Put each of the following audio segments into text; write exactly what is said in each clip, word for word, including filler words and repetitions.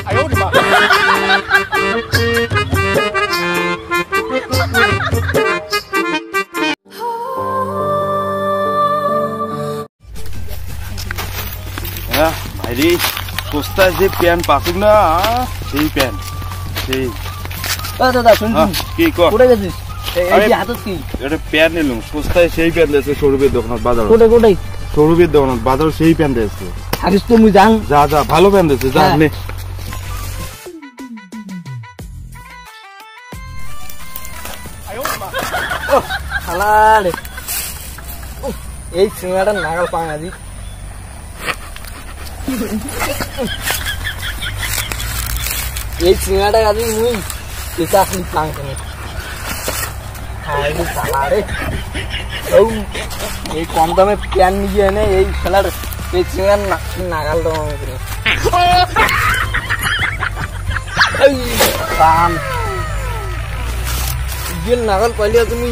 ভাইরে সস্তা যে প্যান পাকুক না সেই প্যান সেই দাদা শুনছি কি কর কোথায় গেছিস এই হাতত কি এটা প্যান নিলাম সস্তায় সেই প্যান দিয়েছে সৌরভের দোকানত বাজার কোথায় কোথায় সৌরভের দোকানত বাজার সেই প্যান দিয়েছে থাকিস তো মুই জান যা যা ভালো প্যান দিয়েছে যা নে হালারে এই সিঙ্গাটা নাগাল পাঙা দি এই সিঙ্গাটা আদি মুই এটা আসলি পাং কেনে হাই রে হালারে ও এই কম দামে প্যান নিয়ে এনে এই খেলার এই সিঙ্গার নাগাল দাম কেনে এই পান গেল নাগাল পাইলে তুমি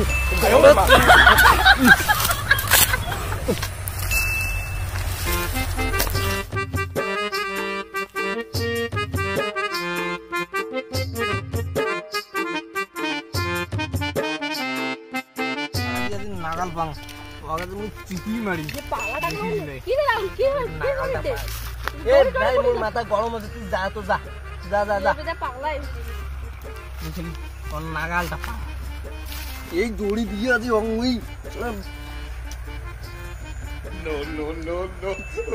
নাগাল পাং ওকে তুমি চিপি মারি এ ভাই মোর মাথা গরম আছে তুই যা তো যা যা যা যা পাগলা বুঝলি কোন নাগালটা পা এই দড়ি দিয়ে আছি অঙ্গুই নো নো নো নো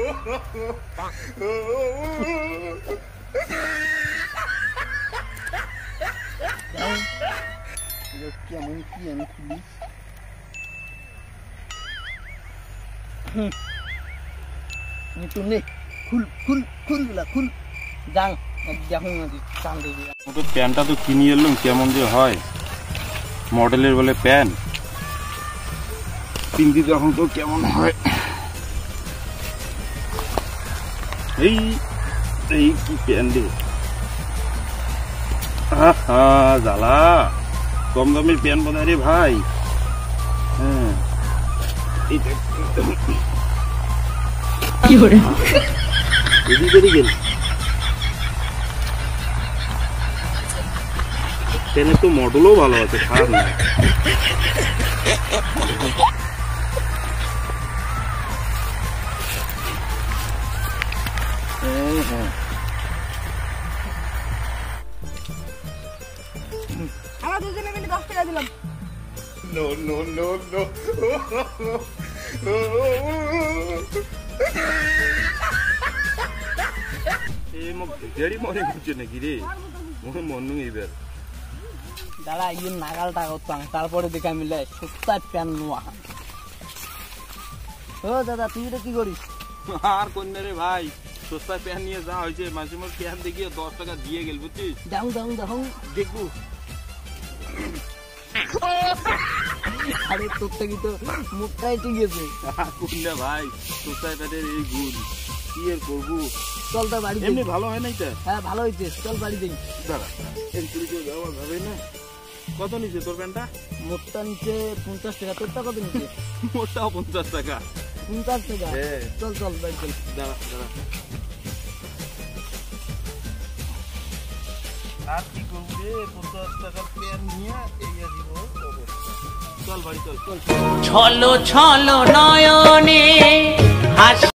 কেমন কি আমি খুলি খুল খুল খুল খুল যাং দেখুন চান দিবি প্যান্টটা তো কিনে এলাম কেমন যে হয় মডেলের বলে প্যান পিন্দি তখন তো কেমন হয় এই এই কি প্যান রে জ্বালা কম দামের প্যান বোধ রে ভাই হ্যাঁ গেল প্যানের তো মডেলও ভালো আছে খারাপ না আমরা দুজনে মিলে দশ টাকা দিলাম নো নো নো নো এই মোক ভিখারি মনে করছে নাকি রে মনে মন এইবার দাদা ইয়ে নাগালটা করতাম তারপরে দেখা মিলে সস্তায় প্যান নোয়া ও দাদা তুই এটা কি করিস আর কোন রে ভাই সস্তায় প্যান নিয়ে যা হয়েছে মাঝে মাঝে প্যান দেখিয়ে দশ টাকা দিয়ে গেল বুঝছিস যাও যাও যাও দেখবো আরে তোর থেকে তো মুখটাই ঠিক আছে কোনটা ভাই সস্তায় প্যানের এই গুণ কি আর করবো চল তো বাড়ি এমনি ভালো হয় না এটা হ্যাঁ ভালো হয়েছে চল বাড়ি যাই দাঁড়া এনচুরি করে যাওয়া যাবে না কত নিচে তোর প্যান্টটা মোটটা নিচে পঞ্চাশ টাকা তোরটা কত নিচে মোটটাও পঞ্চাশ টাকা পঞ্চাশ টাকা চল চল বাড়ি চল দাঁড়া দাঁড়া আর কি করবো রে পঞ্চাশ টাকার প্যান নিয়ে এই আসবো চল বাড়ি চল চল ছলো ছলো নয়নে